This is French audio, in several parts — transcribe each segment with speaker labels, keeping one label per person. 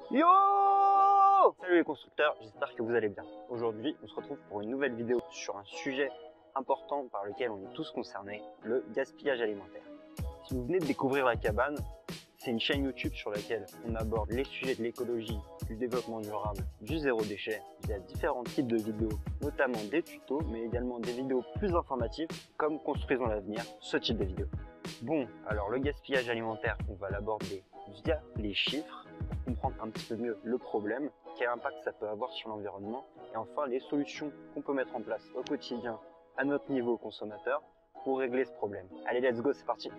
Speaker 1: Yo! Salut les constructeurs, j'espère que vous allez bien. Aujourd'hui, on se retrouve pour une nouvelle vidéo sur un sujet important par lequel on est tous concernés, le gaspillage alimentaire. Si vous venez de découvrir La Cabane, c'est une chaîne YouTube sur laquelle on aborde les sujets de l'écologie, du développement durable, du zéro déchet. Il y a différents types de vidéos, notamment des tutos, mais également des vidéos plus informatives, comme Construisons l'avenir, ce type de vidéo. Bon, alors le gaspillage alimentaire, on va l'aborder via les chiffres, pour comprendre un petit peu mieux le problème, quel impact ça peut avoir sur l'environnement, et enfin les solutions qu'on peut mettre en place au quotidien, à notre niveau consommateur, pour régler ce problème. Allez, let's go, c'est parti!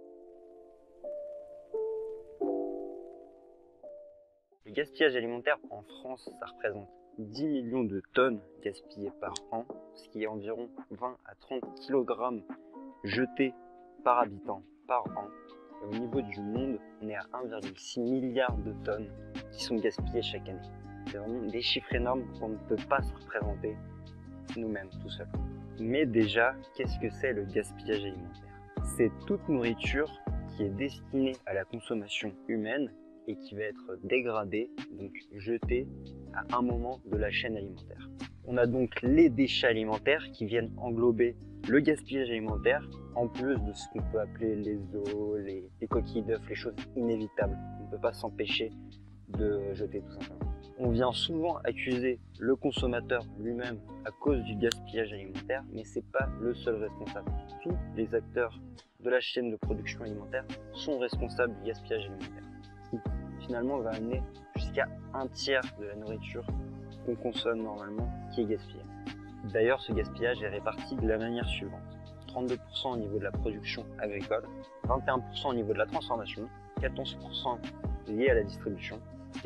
Speaker 1: Le gaspillage alimentaire en France, ça représente 10 millions de tonnes gaspillées par an, ce qui est environ 20 à 30 kg jetés par habitant par an. Et au niveau du monde, on est à 1,6 milliard de tonnes qui sont gaspillées chaque année. C'est vraiment des chiffres énormes qu'on ne peut pas se représenter nous-mêmes tout seuls. Mais déjà, qu'est-ce que c'est le gaspillage alimentaire? C'est toute nourriture qui est destinée à la consommation humaine et qui va être dégradée, donc jetée à un moment de la chaîne alimentaire. On a donc les déchets alimentaires qui viennent englober le gaspillage alimentaire, en plus de ce qu'on peut appeler les os, les coquilles d'œufs, les choses inévitables. On ne peut pas s'empêcher de jeter tout simplement. On vient souvent accuser le consommateur lui-même à cause du gaspillage alimentaire, mais c'est pas le seul responsable. Tous les acteurs de la chaîne de production alimentaire sont responsables du gaspillage alimentaire, qui finalement va amener jusqu'à un tiers de la nourriture qu'on consomme normalement qui est gaspillée. D'ailleurs, ce gaspillage est réparti de la manière suivante. 32% au niveau de la production agricole, 21% au niveau de la transformation, 14% lié à la distribution,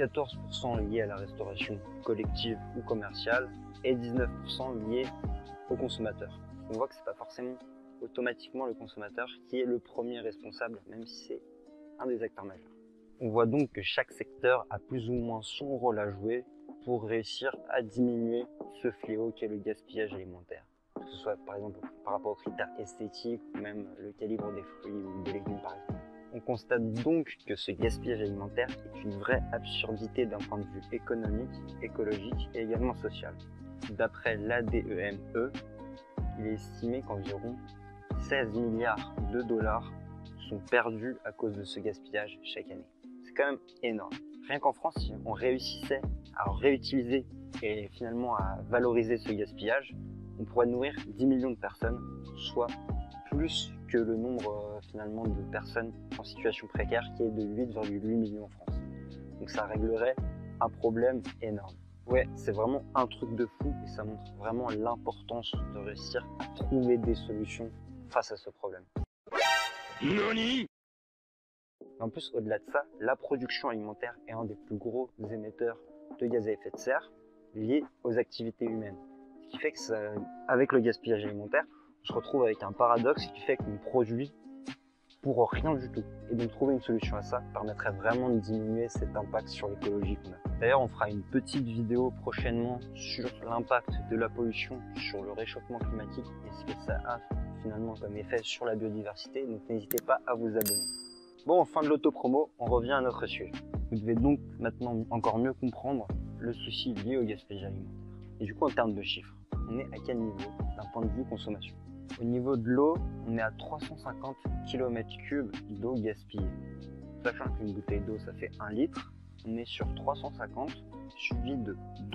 Speaker 1: 14% lié à la restauration collective ou commerciale et 19% lié au consommateur. On voit que c'est pas forcément automatiquement le consommateur qui est le premier responsable, même si c'est un des acteurs majeurs. On voit donc que chaque secteur a plus ou moins son rôle à jouer pour réussir à diminuer ce fléau qu'est le gaspillage alimentaire. Que ce soit par exemple par rapport aux critères esthétiques ou même le calibre des fruits ou des légumes par exemple. On constate donc que ce gaspillage alimentaire est une vraie absurdité d'un point de vue économique, écologique et également social. D'après l'ADEME, il est estimé qu'environ 16 milliards de dollars sont perdus à cause de ce gaspillage chaque année. C'est quand même énorme. Rien qu'en France, si on réussissait à réutiliser et finalement à valoriser ce gaspillage, on pourrait nourrir 10 millions de personnes, soit plus que le nombre finalement de personnes en situation précaire qui est de 8,8 millions en France. Donc ça réglerait un problème énorme. Ouais, c'est vraiment un truc de fou et ça montre vraiment l'importance de réussir à trouver des solutions face à ce problème.
Speaker 2: Nani?
Speaker 1: En plus, au-delà de ça, la production alimentaire est un des plus gros émetteurs de gaz à effet de serre liés aux activités humaines. Ce qui fait que avec le gaspillage alimentaire, on se retrouve avec un paradoxe qui fait qu'on produit pour rien du tout. Et donc trouver une solution à ça permettrait vraiment de diminuer cet impact sur l'écologie qu'on a. D'ailleurs, on fera une petite vidéo prochainement sur l'impact de la pollution sur le réchauffement climatique et ce que ça a finalement comme effet sur la biodiversité. Donc n'hésitez pas à vous abonner. Bon, fin de l'autopromo, on revient à notre sujet. Vous devez donc maintenant encore mieux comprendre le souci lié au gaspillage alimentaire. Et du coup, en termes de chiffres, on est à quel niveau d'un point de vue consommation? Au niveau de l'eau, on est à 350 km3 d'eau gaspillée. Sachant qu'une bouteille d'eau, ça fait 1 litre, on est sur 350, suivi de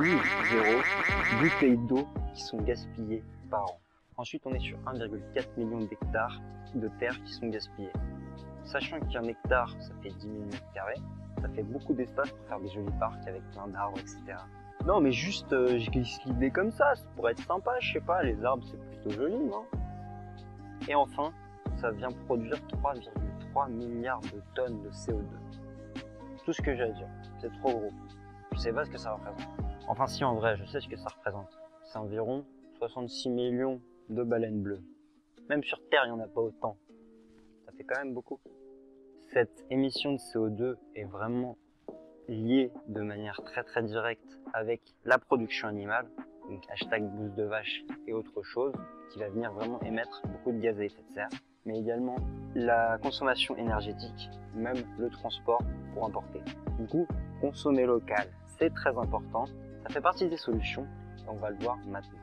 Speaker 1: 12,0 bouteilles d'eau qui sont gaspillées par an. Ensuite, on est sur 1,4 million d'hectares de terre qui sont gaspillés. Sachant qu'un hectare, ça fait 10 000 m², ça fait beaucoup d'espace pour faire des jolis parcs avec plein d'arbres, etc. Non, mais juste, j'ai glissé l'idée comme ça pourrait être sympa, je sais pas, les arbres, c'est plutôt joli, non? Et enfin, ça vient produire 3,3 milliards de tonnes de CO2. Tout ce que j'ai à dire, c'est trop gros. Je sais pas ce que ça représente. Enfin si, en vrai, je sais ce que ça représente. C'est environ 66 millions de baleines bleues. Même sur Terre, il n'y en a pas autant. Ça fait quand même beaucoup. Cette émission de CO2 est vraiment liée de manière très directe avec la production animale, donc hashtag bouse de vache et autre chose, qui va venir vraiment émettre beaucoup de gaz à effet de serre, mais également la consommation énergétique, même le transport pour importer. Du coup, consommer local, c'est très important. Ça fait partie des solutions et on va le voir maintenant.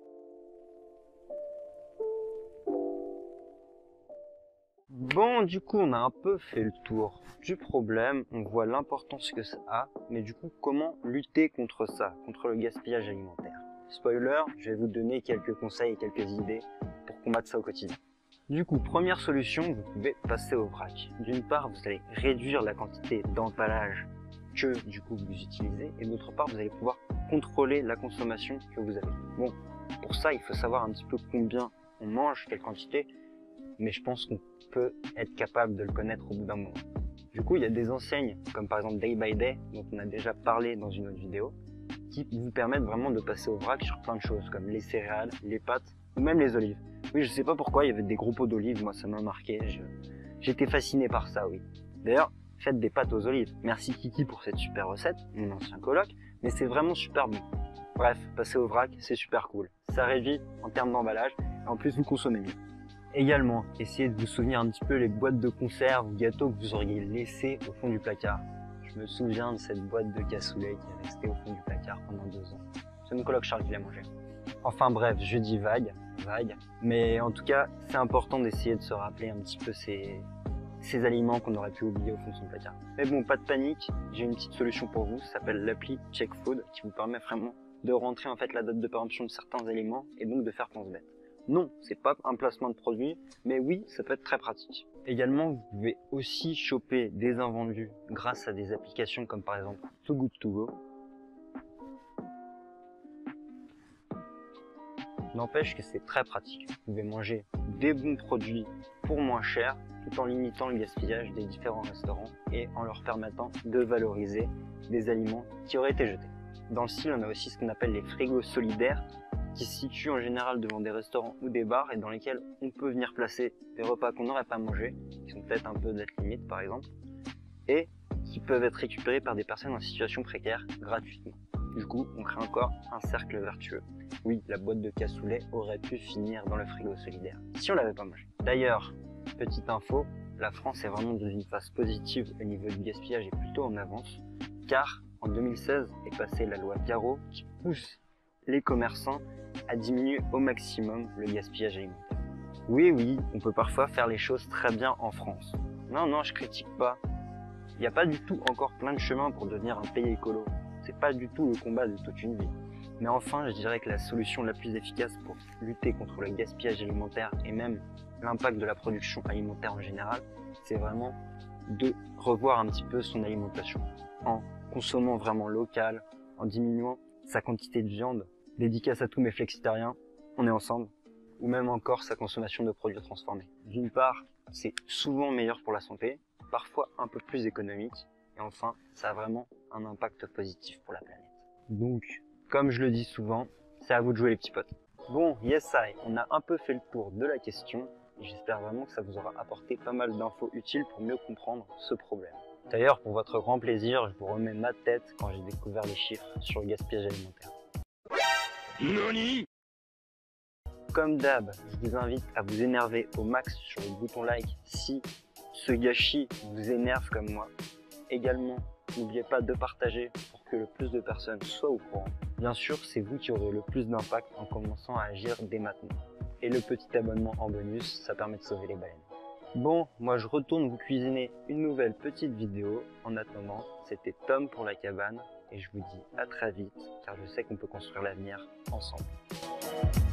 Speaker 1: Bon, du coup, on a un peu fait le tour du problème, on voit l'importance que ça a, mais du coup, comment lutter contre ça, contre le gaspillage alimentaire? Spoiler, je vais vous donner quelques conseils et quelques idées pour combattre ça au quotidien. Du coup, première solution, vous pouvez passer au vrac. D'une part, vous allez réduire la quantité d'emballage que du coup vous utilisez, et d'autre part, vous allez pouvoir contrôler la consommation que vous avez. Bon, pour ça, il faut savoir un petit peu combien on mange, quelle quantité, mais je pense qu'on peut être capable de le connaître au bout d'un moment. Du coup, il y a des enseignes, comme par exemple Day by Day, dont on a déjà parlé dans une autre vidéo, qui vous permettent vraiment de passer au vrac sur plein de choses, comme les céréales, les pâtes, ou même les olives. Oui, je sais pas pourquoi, il y avait des gros pots d'olives, moi ça m'a marqué, j'étais fasciné par ça, oui. D'ailleurs, faites des pâtes aux olives. Merci Kiki pour cette super recette, mon ancien coloc, mais c'est vraiment super bon. Bref, passer au vrac, c'est super cool. Ça réduit en termes d'emballage, et en plus vous consommez mieux. Également, essayez de vous souvenir un petit peu les boîtes de conserve ou gâteaux que vous auriez laissés au fond du placard. Je me souviens de cette boîte de cassoulet qui est restée au fond du placard pendant 2 ans. C'est mon coloc Charles qui l'a mangé. Enfin bref, je dis vague, mais en tout cas, c'est important d'essayer de se rappeler un petit peu ces aliments qu'on aurait pu oublier au fond de son placard. Mais bon, pas de panique, j'ai une petite solution pour vous, ça s'appelle l'appli Check Food, qui vous permet vraiment de rentrer en fait la date de péremption de certains aliments et donc de faire pense bête. Non, c'est pas un placement de produit, mais oui, ça peut être très pratique. Également, vous pouvez aussi choper des invendus grâce à des applications comme par exemple Too Good To Go. N'empêche que c'est très pratique. Vous pouvez manger des bons produits pour moins cher, tout en limitant le gaspillage des différents restaurants et en leur permettant de valoriser des aliments qui auraient été jetés. Dans le style, on a aussi ce qu'on appelle les frigos solidaires, qui se situent en général devant des restaurants ou des bars et dans lesquels on peut venir placer des repas qu'on n'aurait pas mangés, qui sont peut-être un peu date limite par exemple, et qui peuvent être récupérés par des personnes en situation précaire gratuitement. Du coup, on crée encore un cercle vertueux. Oui, la boîte de cassoulet aurait pu finir dans le frigo solidaire, si on l'avait pas mangé. D'ailleurs, petite info, la France est vraiment dans une phase positive au niveau du gaspillage et plutôt en avance, car en 2016 est passée la loi Garot qui pousse les commerçants à diminuer au maximum le gaspillage alimentaire. Oui, on peut parfois faire les choses très bien en France. Non, je critique pas. Il n'y a pas du tout encore plein de chemins pour devenir un pays écolo. C'est pas du tout le combat de toute une vie. Mais enfin, je dirais que la solution la plus efficace pour lutter contre le gaspillage alimentaire et même l'impact de la production alimentaire en général, c'est vraiment de revoir un petit peu son alimentation en consommant vraiment local, en diminuant sa quantité de viande. Dédicace à tous mes flexitariens, on est ensemble. Ou même encore sa consommation de produits transformés. D'une part, c'est souvent meilleur pour la santé, parfois un peu plus économique, et enfin, ça a vraiment un impact positif pour la planète. Donc, comme je le dis souvent, c'est à vous de jouer les petits potes. Bon, yes on a un peu fait le tour de la question, et j'espère vraiment que ça vous aura apporté pas mal d'infos utiles pour mieux comprendre ce problème. D'ailleurs, pour votre grand plaisir, je vous remets ma tête quand j'ai découvert les chiffres sur le gaspillage alimentaire.
Speaker 2: NANI?
Speaker 1: Comme d'hab, je vous invite à vous énerver au max sur le bouton like si ce gâchis vous énerve comme moi. Également, n'oubliez pas de partager pour que le plus de personnes soient au courant. Bien sûr, c'est vous qui aurez le plus d'impact en commençant à agir dès maintenant. Et le petit abonnement en bonus, ça permet de sauver les baleines. Bon, moi je retourne vous cuisiner une nouvelle petite vidéo. En attendant, c'était Tom pour la cabane et je vous dis à très vite car je sais qu'on peut construire l'avenir ensemble.